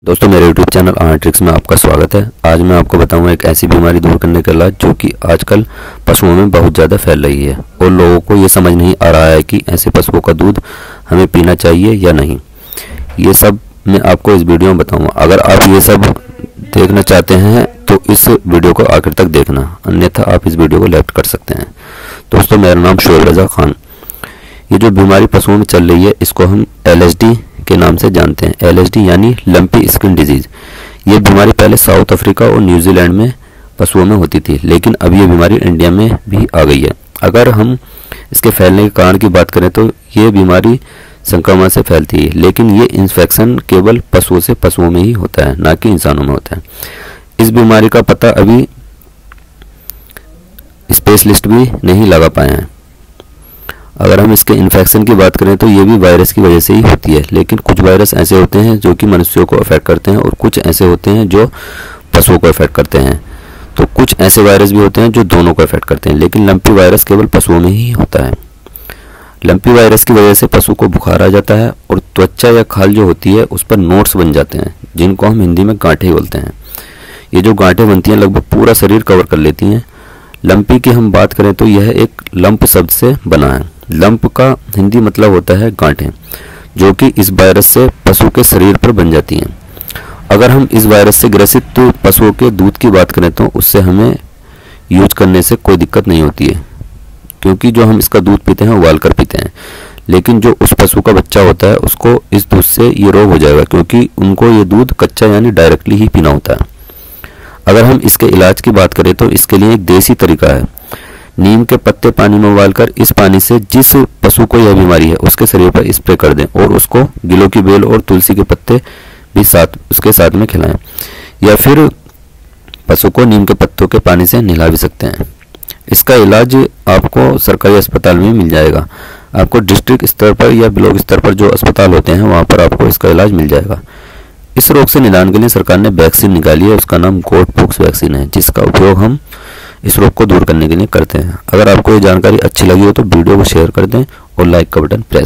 दोस्तों मेरे YouTube channel tricks में आपका स्वागत है। आज मैं आपको बताऊंगा एक ऐसी बीमारी दूर करने का इलाज जो कि आजकल पशुओं में बहुत ज़्यादा फैल रही है और लोगों को ये समझ नहीं आ रहा है कि ऐसे पशुओं का दूध हमें पीना चाहिए या नहीं। ये सब मैं आपको इस वीडियो में बताऊंगा। अगर आप ये सब देखना चाहते हैं तो इस वीडियो को आखिर तक देखना, अन्यथा आप इस वीडियो को लेफ्ट कर सकते हैं। दोस्तों मेरा नाम शोएब रज़ा खान। ये जो बीमारी पशुओं में चल रही है इसको हम LSD के नाम से जानते हैं। LSD यानी लंपी स्किन डिजीज। ये बीमारी पहले साउथ अफ्रीका और न्यूजीलैंड में पशुओं में होती थी, लेकिन अब ये बीमारी इंडिया में भी आ गई है। अगर हम इसके फैलने के कारण की बात करें तो ये बीमारी संक्रमण से फैलती है, लेकिन ये इन्फेक्शन केवल पशुओं से पशुओं में ही होता है, ना कि इंसानों में होता है। इस बीमारी का पता अभी स्पेशलिस्ट भी नहीं लगा पाए हैं। अगर हम इसके इन्फेक्शन की बात करें तो ये भी वायरस की वजह से ही होती है, लेकिन कुछ वायरस ऐसे होते हैं जो कि मनुष्यों को अफेक्ट करते हैं और कुछ ऐसे होते हैं जो पशुओं को अफेक्ट करते हैं। तो कुछ ऐसे वायरस भी होते हैं जो दोनों को अफेक्ट करते हैं, लेकिन लंपी वायरस केवल पशुओं में ही होता है। लंपी वायरस की वजह से पशु को बुखार आ जाता है और त्वचा या खाल जो होती है उस पर नोट्स बन जाते हैं, जिनको हम हिंदी में गांठें बोलते हैं। ये जो गांठें बनती हैं लगभग पूरा शरीर कवर कर लेती हैं। लंपी की हम बात करें तो यह एक लंप शब्द से बना है। लंप का हिंदी मतलब होता है गांठें, जो कि इस वायरस से पशु के शरीर पर बन जाती हैं। अगर हम इस वायरस से ग्रसित पशुओं के दूध की बात करें तो उससे हमें यूज करने से कोई दिक्कत नहीं होती है, क्योंकि जो हम इसका दूध पीते हैं उबाल कर पीते हैं। लेकिन जो उस पशु का बच्चा होता है उसको इस दूध से ये रोग हो जाएगा, क्योंकि उनको ये दूध कच्चा यानी डायरेक्टली ही पीना होता है। अगर हम इसके इलाज की बात करें तो इसके लिए एक देसी तरीका है। नीम के पत्ते पानी में उबालकर इस पानी से जिस पशु को यह बीमारी है उसके शरीर पर स्प्रे कर दें और उसको गिलों की बेल और तुलसी के पत्ते भी उसके साथ में खिलाएं, या फिर पशु को नीम के पत्तों के पानी से नहला भी सकते हैं। इसका इलाज आपको सरकारी अस्पताल में मिल जाएगा। आपको डिस्ट्रिक्ट स्तर पर या ब्लॉक स्तर पर जो अस्पताल होते हैं वहाँ पर आपको इसका इलाज मिल जाएगा। इस रोग से निदान के लिए सरकार ने वैक्सीन निकाली है, उसका नाम गोट पॉक्स वैक्सीन है, जिसका उपयोग हम इस रोग को दूर करने के लिए करते हैं। अगर आपको ये जानकारी अच्छी लगी हो तो वीडियो को शेयर कर दें और लाइक का बटन प्रेस